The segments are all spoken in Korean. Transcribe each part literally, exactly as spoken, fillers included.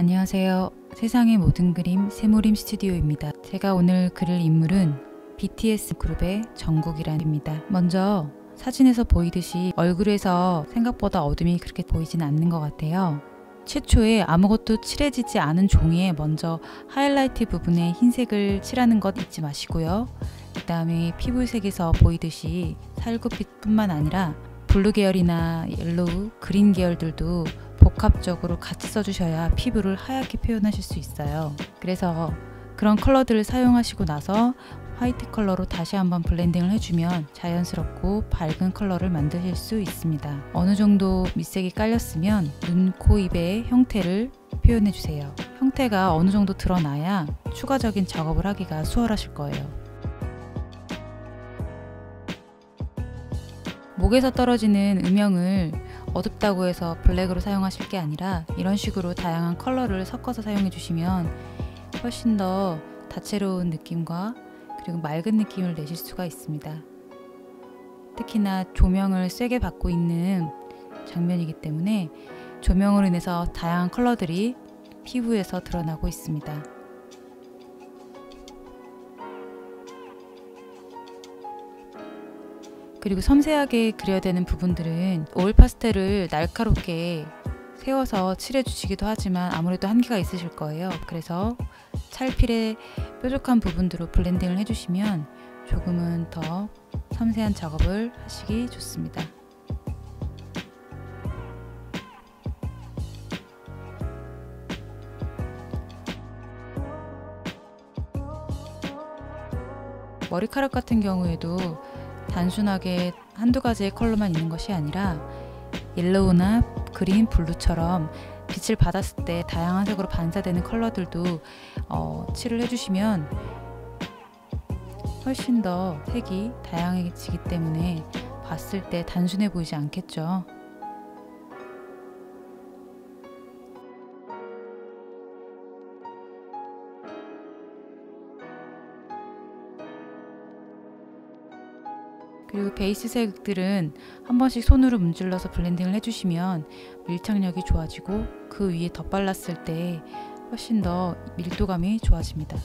안녕하세요. 세상의 모든 그림 세모림 스튜디오입니다. 제가 오늘 그릴 인물은 비티에스 그룹의 정국이란입니다. 먼저 사진에서 보이듯이 얼굴에서 생각보다 어둠이 그렇게 보이지는 않는 것 같아요. 최초에 아무것도 칠해지지 않은 종이에 먼저 하이라이트 부분에 흰색을 칠하는 것 잊지 마시고요. 그 다음에 피부색에서 보이듯이 살구빛 뿐만 아니라 블루 계열이나 옐로우, 그린 계열들도 복합적으로 같이 써주셔야 피부를 하얗게 표현하실 수 있어요. 그래서 그런 컬러들을 사용하시고 나서 화이트 컬러로 다시 한번 블렌딩을 해주면 자연스럽고 밝은 컬러를 만드실 수 있습니다. 어느 정도 밑색이 깔렸으면 눈, 코, 입의 형태를 표현해 주세요. 형태가 어느 정도 드러나야 추가적인 작업을 하기가 수월하실 거예요. 목에서 떨어지는 음영을 어둡다고 해서 블랙으로 사용하실 게 아니라 이런 식으로 다양한 컬러를 섞어서 사용해 주시면 훨씬 더 다채로운 느낌과 그리고 맑은 느낌을 내실 수가 있습니다. 특히나 조명을 세게 받고 있는 장면이기 때문에 조명으로 인해서 다양한 컬러들이 피부에서 드러나고 있습니다. 그리고 섬세하게 그려야 되는 부분들은 오일 파스텔을 날카롭게 세워서 칠해 주시기도 하지만 아무래도 한계가 있으실 거예요. 그래서 찰필의 뾰족한 부분으로 블렌딩을 해주시면 조금은 더 섬세한 작업을 하시기 좋습니다. 머리카락 같은 경우에도 단순하게 한두 가지의 컬러만 있는 것이 아니라 옐로우나 그린, 블루처럼 빛을 받았을 때 다양한 색으로 반사되는 컬러들도 어, 칠을 해주시면 훨씬 더 색이 다양해지기 때문에 봤을 때 단순해 보이지 않겠죠. 그리고 베이스 색들은 한 번씩 손으로 문질러서 블렌딩을 해주시면 밀착력이 좋아지고 그 위에 덧발랐을 때 훨씬 더 밀도감이 좋아집니다.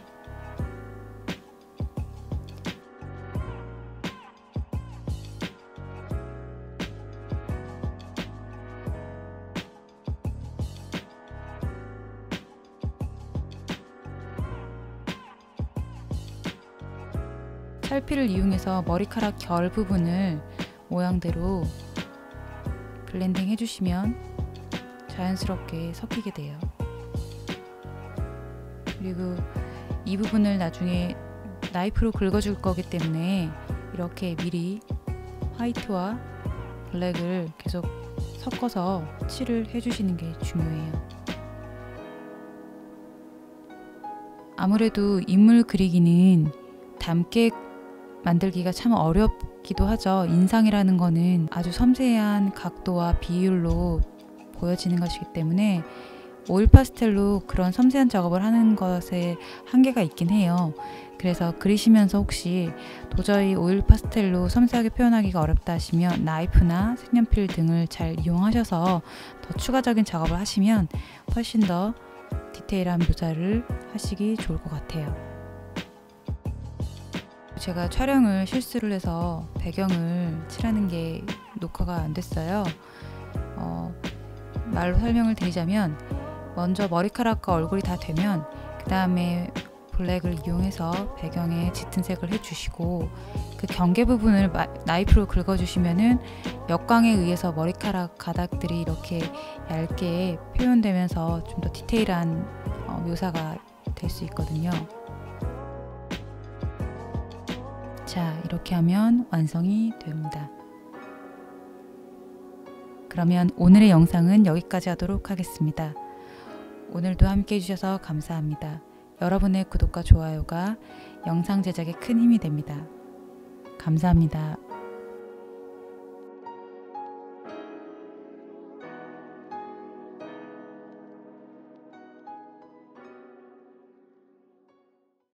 찰필을 이용해서 머리카락 결 부분을 모양대로 블렌딩 해주시면 자연스럽게 섞이게 돼요. 그리고 이 부분을 나중에 나이프로 긁어줄 거기 때문에 이렇게 미리 화이트와 블랙을 계속 섞어서 칠을 해주시는 게 중요해요. 아무래도 인물 그리기는 닮게 만들기가 참 어렵기도 하죠. 인상이라는 거는 아주 섬세한 각도와 비율로 보여지는 것이기 때문에 오일 파스텔로 그런 섬세한 작업을 하는 것에 한계가 있긴 해요. 그래서 그리시면서 혹시 도저히 오일 파스텔로 섬세하게 표현하기가 어렵다 하시면 나이프나 색연필 등을 잘 이용하셔서 더 추가적인 작업을 하시면 훨씬 더 디테일한 묘사를 하시기 좋을 것 같아요. 제가 촬영을 실수를 해서 배경을 칠하는 게 녹화가 안 됐어요. 어, 말로 설명을 드리자면 먼저 머리카락과 얼굴이 다 되면 그 다음에 블랙을 이용해서 배경에 짙은 색을 해주시고 그 경계 부분을 마, 나이프로 긁어주시면은 역광에 의해서 머리카락 가닥들이 이렇게 얇게 표현되면서 좀 더 디테일한 어, 묘사가 될 수 있거든요. 자, 이렇게 하면 완성이 됩니다. 그러면 오늘의 영상은 여기까지 하도록 하겠습니다. 오늘도 함께 해주셔서 감사합니다. 여러분의 구독과 좋아요가 영상 제작에 큰 힘이 됩니다. 감사합니다.